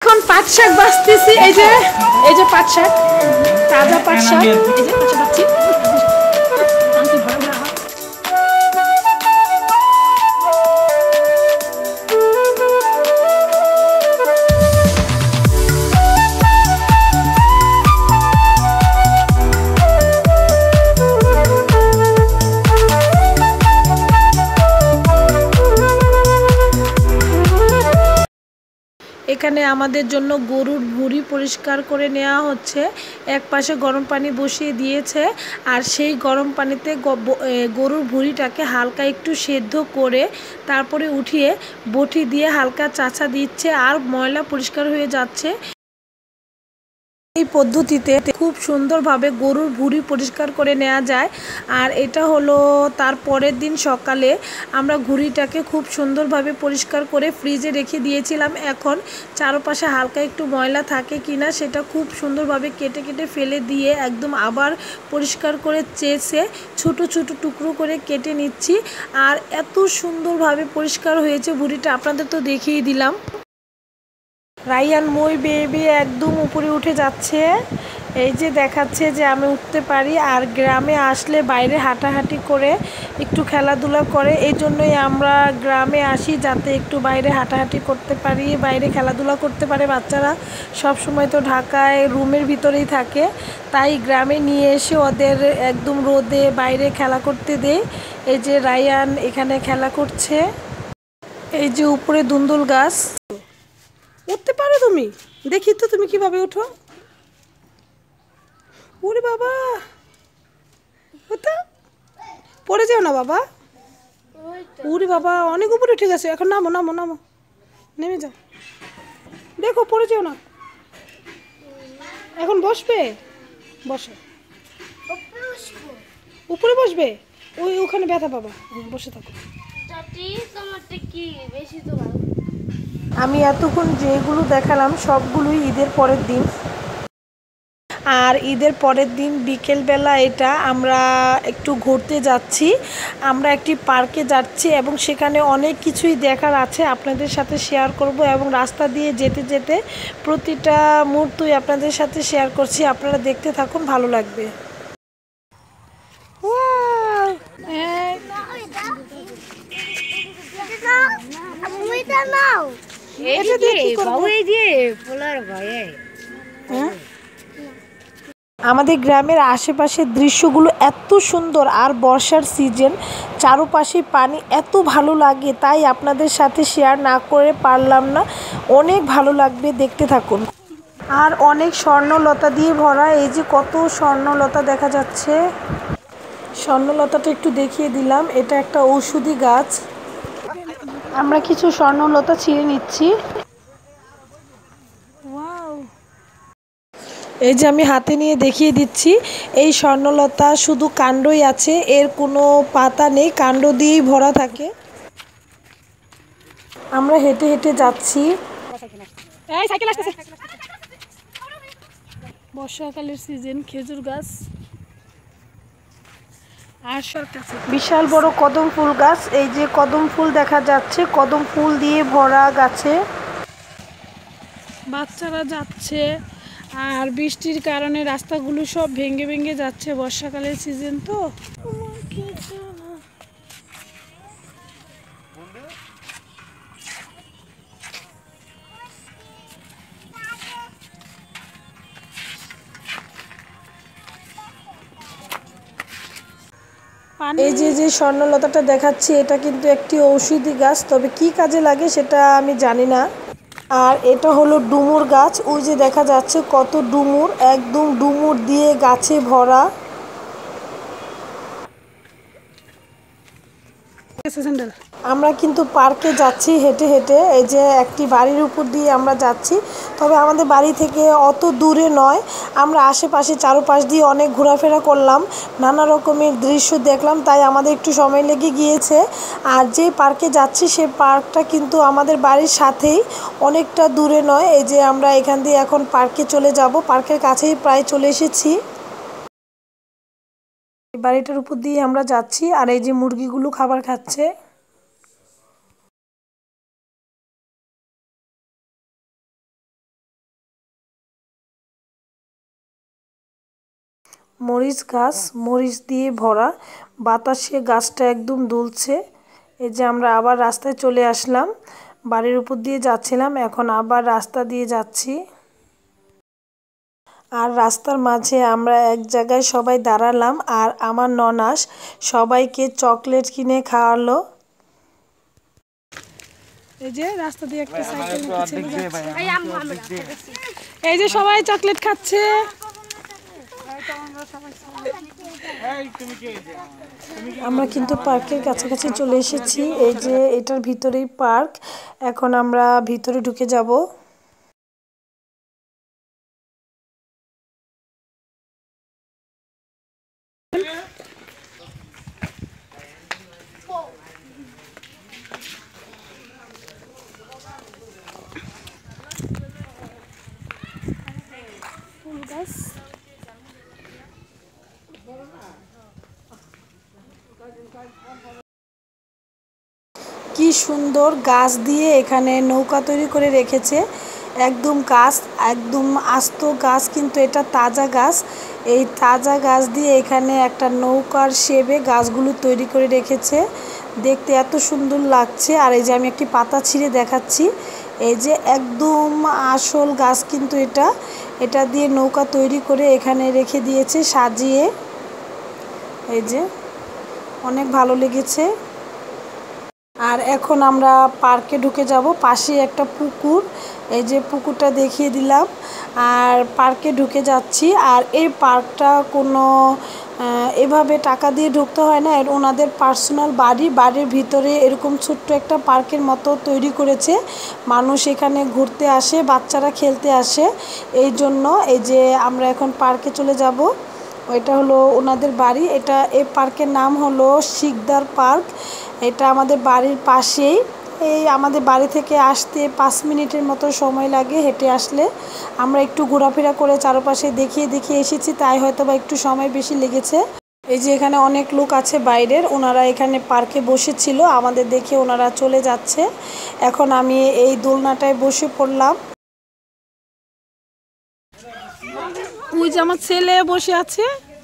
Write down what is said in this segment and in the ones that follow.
এখন পাট শাক বাছতেছি। এই যে পাট শাক, তাজা পাট শাক, এই যে পাট শাক বাছছি। এখানে আমাদের জন্য গরুর ভুঁড়ি পরিষ্কার করে নেওয়া হচ্ছে। এক পাশে গরম পানি বসিয়ে দিয়েছে, আর সেই গরম পানিতে গরুর ভুঁড়িটাকে হালকা একটু সেদ্ধ করে তারপরে উঠিয়ে বটি দিয়ে হালকা চাছা দিচ্ছে, আর ময়লা পরিষ্কার হয়ে যাচ্ছে। এই পদ্ধতিতে খুব সুন্দরভাবে গরুর ভুঁড়ি পরিষ্কার করে নেওয়া যায়। আর এটা হলো তার পরের দিন সকালে আমরা ভুঁড়িটাকে খুব সুন্দরভাবে পরিষ্কার করে ফ্রিজে রেখে দিয়েছিলাম। এখন চারপাশে হালকা একটু ময়লা থাকে কিনা সেটা খুব সুন্দরভাবে কেটে কেটে ফেলে দিয়ে একদম আবার পরিষ্কার করে চেঁচে ছোট ছোট টুকরো করে কেটে নিচ্ছি। আর এত সুন্দরভাবে পরিষ্কার হয়েছে ভুঁড়িটা, আপনাদের তো দেখিয়ে দিলাম। রায়ান মই বেবি একদম উপরে উঠে যাচ্ছে, এই যে দেখাচ্ছে যে আমি উঠতে পারি। আর গ্রামে আসলে বাইরে হাঁটাহাঁটি করে একটু খেলাধুলা করে, এই জন্যই আমরা গ্রামে আসি, যাতে একটু বাইরে হাঁটাহাঁটি করতে পারি, বাইরে খেলাধুলা করতে পারে বাচ্চারা। সব সময় তো ঢাকায় রুমের ভিতরেই থাকে, তাই গ্রামে নিয়ে এসে ওদের একদম রোদে বাইরে খেলা করতে দেই। এই যে রায়ান এখানে খেলা করছে। এই যে উপরে দুন্দুল গাছ। উঠতে পারো তুমি? দেখি তো তুমি কিভাবে উঠো। ওরে বাবা, পড়ে যাও না বাবা। ওরে বাবা, অনেক উপরে উঠে গেছে। এখন নামো নামো নামো, নেমে যাও। দেখো পড়ে যাও না। এখন বসবে, বসো। উপরে বসবে? ওখানে ব্যথা পাবা, বসে থাকো। আমি এতক্ষণ যেগুলো দেখালাম সবগুলোই ঈদের পরের দিন। আর ঈদের পরের দিন বিকেলবেলা এটা আমরা একটু ঘুরতে যাচ্ছি। আমরা একটি পার্কে যাচ্ছি এবং সেখানে অনেক কিছুই দেখার আছে, আপনাদের সাথে শেয়ার করব। এবং রাস্তা দিয়ে যেতে যেতে প্রতিটা মুহূর্তই আপনাদের সাথে শেয়ার করছি, আপনারা দেখতে থাকুন, ভালো লাগবে। আমাদের গ্রামের আশেপাশের দৃশ্যগুলো এত সুন্দর, আর বর্ষার সিজন, চারপাশে পানি, এত ভালো লাগে, তাই আপনাদের সাথে শেয়ার না করে পারলাম না। অনেক ভালো লাগবে, দেখতে থাকুন। আর অনেক স্বর্ণলতা দিয়ে ভরা, এই যে কত স্বর্ণলতা দেখা যাচ্ছে। স্বর্ণলতাটা একটু দেখিয়ে দিলাম, এটা একটা ঔষধি গাছ। আমরা কিছু স্বর্ণলতা ছিঁড়ে নিচ্ছি। এই যে আমি হাতে নিয়ে দেখিয়ে দিচ্ছি, এই স্বর্ণলতা শুধু কাণ্ডই আছে, এর কোনো পাতা নেই, কাণ্ড দিয়েই ভরা থাকে। আমরা হেঁটে হেঁটে যাচ্ছি। বর্ষাকালের সিজন, খেজুর গাছ, আর বিশাল বড় কদম ফুল গাছ। এই যে কদম ফুল দেখা যাচ্ছে, কদম ফুল দিয়ে ভরা গাছে। বাচ্চারা যাচ্ছে, আর বৃষ্টির কারণে রাস্তাগুলো সব ভেঙে ভেঙে যাচ্ছে, বর্ষাকালের সিজন তো। এই যে স্বর্ণলতাটা দেখাচ্ছি, এটা কিন্তু একটি ঔষধি গাছ, তবে কি কাজে লাগে সেটা আমি জানি না। আর এটা হলো ডুমুর গাছ, ওই যে দেখা যাচ্ছে কত ডুমুর, একদম ডুমুর দিয়ে গাছে ভরা। আমরা কিন্তু পার্কে যাচ্ছি হেঁটে হেঁটে, এই যে একটি বাড়ির উপর দিয়ে আমরা যাচ্ছি, তবে আমাদের বাড়ি থেকে অত দূরে নয়। আমরা আশেপাশে চারপাশ দিয়ে অনেক ঘোরাফেরা করলাম, নানা রকমের দৃশ্য দেখলাম, তাই আমাদের একটু সময় লেগে গিয়েছে। আর যে পার্কে যাচ্ছি সে পার্কটা কিন্তু আমাদের বাড়ির সাথেই, অনেকটা দূরে নয়। এই যে আমরা এখান দিয়ে এখন পার্কে চলে যাব, পার্কের কাছেই প্রায় চলে এসেছি। বাড়িটার উপর দিয়ে আমরা যাচ্ছি, আর এই যে মুরগিগুলো খাবার খাচ্ছে। মরিচ গাছ, মরিচ দিয়ে ভরা, বাতাসে গাছটা একদম দুলছে। এই যে আমরা আবার রাস্তায় চলে আসলাম, বাড়ির উপর দিয়ে যাচ্ছিলাম, এখন আবার রাস্তা দিয়ে যাচ্ছি। আর রাস্তার মাঝে আমরা এক জায়গায় সবাই দাঁড়ালাম, আর আমার ননাস সবাইকে চকলেট কিনে খাওয়ালো। এই যে রাস্তা দিয়ে একটা সাইকেল নিয়ে ছেলে যাচ্ছে, এই যে সবাই চকলেট খাচ্ছে। আমরা কিন্তু পার্কের কাছাকাছি চলে এসেছি। এই যে এটার ভিতরেই পার্ক, এখন আমরা ভিতরে ঢুকে যাব। ফুল গাছ, কি সুন্দর গাছ দিয়ে এখানে নৌকা তৈরি করে রেখেছে। একদম গাছ, একদম আস্ত গাছ, কিন্তু এটা তাজা গাছ। এই তাজা গাছ দিয়ে এখানে একটা নৌকার শেপে গাছগুলো তৈরি করে রেখেছে। দেখতে এত সুন্দর লাগছে। আর এই যে আমি একটি পাতা ছিঁড়ে দেখাচ্ছি, এই যে একদম আসল গাছ, কিন্তু এটা দিয়ে নৌকা তৈরি করে এখানে রেখে দিয়েছে সাজিয়ে। এই যে অনেক ভালো লেগেছে। আর এখন আমরা পার্কে ঢুকে যাব। পাশে একটা পুকুর, এই যে পুকুরটা দেখিয়ে দিলাম। আর পার্কে ঢুকে যাচ্ছি। আর এই পার্কটা কোনো এভাবে টাকা দিয়ে ঢুকতে হয় না, ওনাদের পার্সোনাল বাড়ির ভিতরে এরকম ছোট্ট একটা পার্কের মতো তৈরি করেছে। মানুষ এখানে ঘুরতে আসে, বাচ্চারা খেলতে আসে। এই জন্য এই যে আমরা এখন পার্কে চলে যাব। এটা হলো ওনাদের বাড়ি। এই পার্কের নাম হলো শিকদার পার্ক। এটা আমাদের বাড়ির পাশেই। এই আমাদের বাড়ি থেকে আসতে 5 মিনিটের মতো সময় লাগে হেঁটে আসলে। আমরা একটু ঘোরাফেরা করে চারপাশে দেখিয়ে এসেছি, তাই হয়তো বা একটু সময় বেশি লেগেছে। এই যে এখানে অনেক লোক আছে বাইরের, ওনারা এখানে পার্কে বসেছিল, আমাদের দেখে ওনারা চলে যাচ্ছে। এখন আমি এই দোলনাটায় বসে পড়লাম। ওই যে আমার ছেলে বসে আছে।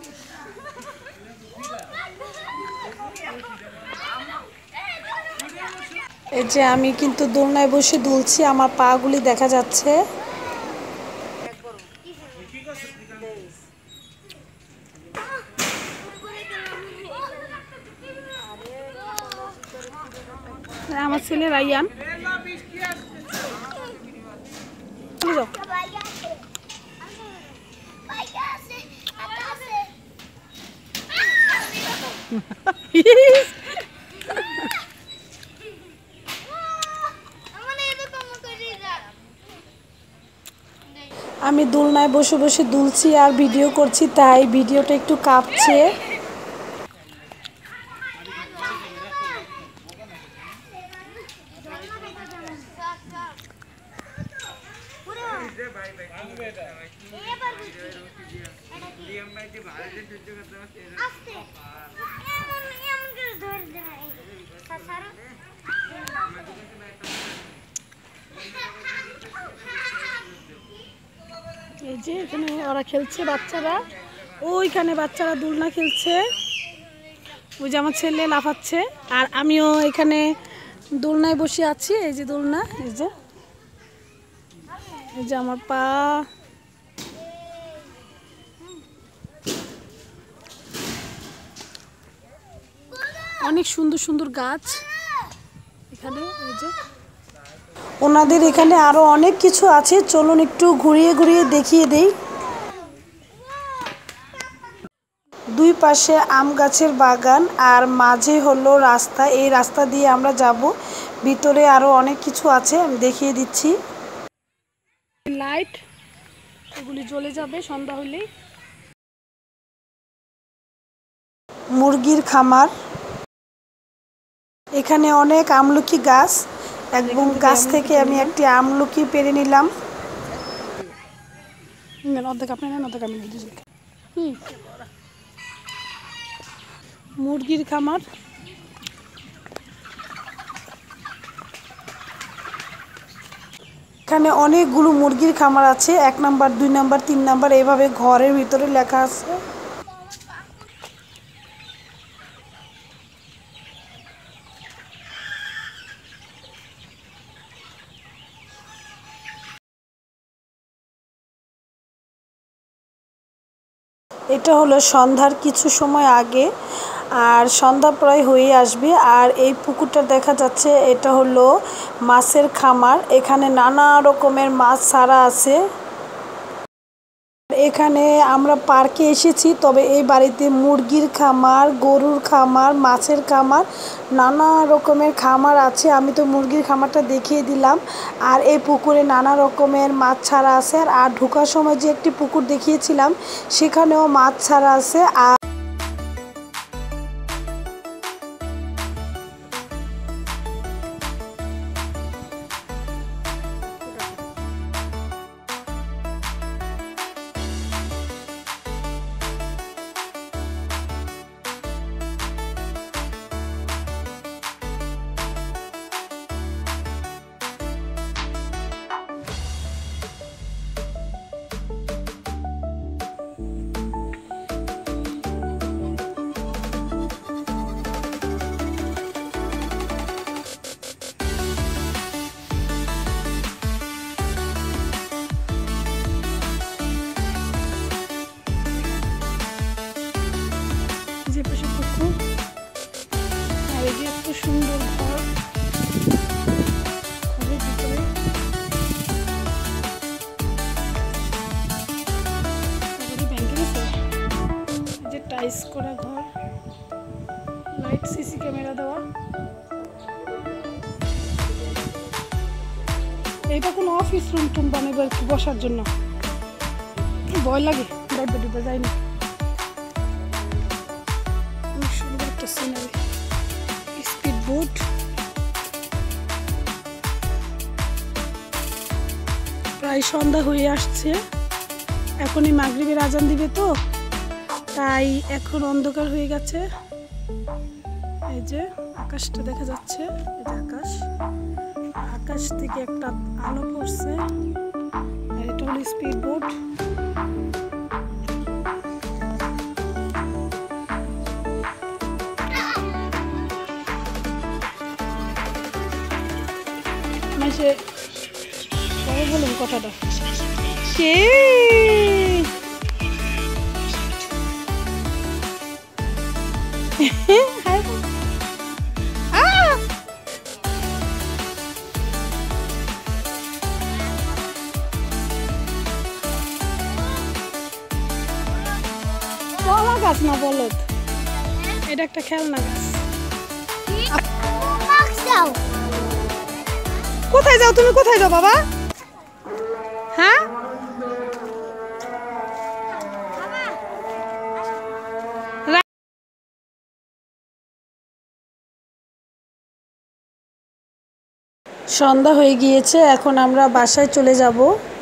এই যে আমি কিন্তু দোলনায় বসে দুলছি, আমার পা গুলি দেখা যাচ্ছে। আমার ছেলে রাইয়ান, আমি দোলনায় বসে বসে দুলছি আর ভিডিও করছি, তাই ভিডিওটা একটু কাঁপছে। এই যে এখানে ওরা খেলছে, বাচ্চারা ওইখানে বাচ্চারা দোলনা খেলছে। ওই যে আমার ছেলে লাফাচ্ছে, আর আমিও এখানে দোলনায় বসে আছি। এই যে দোলনা, এই যে আমার পা। অনেক সুন্দর সুন্দর গাছ এখানে। এই যে ওনাদের এখানে আরো অনেক কিছু আছে, চলুন একটু ঘুরিয়ে দেখিয়ে দেই। দুই পাশে আম গাছের বাগান, আর মাঝে হলো রাস্তা। এই রাস্তা দিয়ে আমরা যাব, ভিতরে আরো অনেক কিছু আছে, আমি দেখিয়ে দিচ্ছি। লাইট এগুলি জ্বলে যাবে সন্ধ্যা হলেই। মুরগির খামার, এখানে অনেক আমলকি গাছ, একদম গাছ থেকে আমি একটি আমলকি পেরে নিলাম। মুরগির খামার, এখানে অনেকগুলো মুরগির খামার আছে, 1 নাম্বার 2 নাম্বার 3 নাম্বার, এভাবে ঘরের ভিতরে লেখা আছে। এটা হলো সন্ধ্যার কিছু সময় আগে, আর সন্ধ্যা প্রায় হয়ে আসবে। আর এই পুকুরটা দেখা যাচ্ছে এটা হলো মাছের খামার। এখানে নানা রকমের মাছ ছাড়া আছে। এখানে আমরা পার্কে এসেছি, তবে এই বাড়িতে মুরগির খামার, গরুর খামার, মাছের খামার, নানা রকমের খামার আছে। আমি তো মুরগির খামারটা দেখিয়ে দিলাম। আর এই পুকুরে নানা রকমের মাছ ছাড়া আছে। আর ঢোকার সময় যে একটি পুকুর দেখিয়েছিলাম সেখানেও মাছ ছাড়া আছে। আর যে পাশে পুকুর, আর এই যে এত সুন্দর ঘর, ঘরের ভিতরে ব্যাংকে গেছে। এই যে টাইলস করা ঘর, লাইট, সিসি ক্যামেরা দেওয়া। এইটা কোনো অফিস রুম টুম বানাবো আর কি, বসার জন্য। ভয় লাগে, ডাইবে ডুবে যায়নি। অনেক সুন্দর একটা সিনারি, স্পিড বোট। প্রায় সন্ধ্যা হয়ে আসছে, এখনই মাগরিবের আজান দিবে, তো তাই এখন অন্ধকার হয়ে গেছে। এই যে আকাশটা দেখা যাচ্ছে, এই যে আকাশ, আকাশ থেকে একটা আলো পড়ছে। আর এটা হলো স্পিড বোট। মাসে পরে বলুন কথাটা কে কলা গাছ না বলদ, এটা একটা খেলনা গাছ। কোথায় যাও তুমি, কোথায় যাও বাবা? হ্যাঁ, সন্ধ্যা হয়ে গিয়েছে, এখন আমরা বাসায় চলে যাব।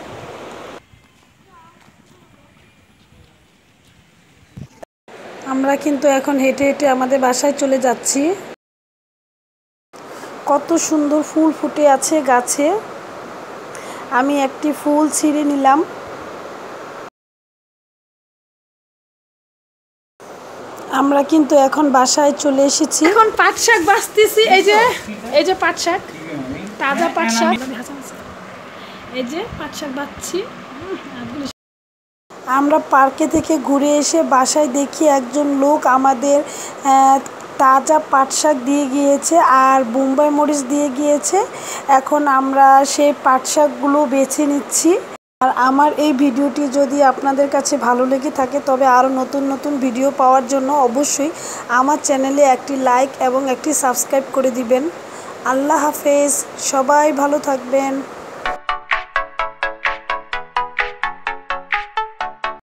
আমরা কিন্তু এখন হেঁটে হেঁটে আমাদের বাসায় চলে যাচ্ছি। কত সুন্দর ফুল ফুটে আছে গাছে। আমি একটি ফুল ছিঁড়ে নিলাম। আমরা কিন্তু এখন বাসায় চলে এসেছি। এখন পাট শাক বাছতেছি। এই যে পাট শাক, তাজা পাট শাক। এই যে পাট শাক বাছছি। আমরা পার্কে থেকে ঘুরে এসে বাসায় দেখি একজন লোক আমাদের তাজা পাট শাক দিয়ে গিয়েছে আর বোম্বাই মরিচ দিয়ে গিয়েছে। এখন আমরা সেই পাট শাকগুলো বেছে নিচ্ছি। আর আমার এই ভিডিওটি যদি আপনাদের কাছে ভালো লেগে থাকে, তবে আরও নতুন নতুন ভিডিও পাওয়ার জন্য অবশ্যই আমার চ্যানেলে একটি লাইক এবং একটি সাবস্ক্রাইব করে দিবেন। আল্লাহ হাফেজ, সবাই ভালো থাকবেন।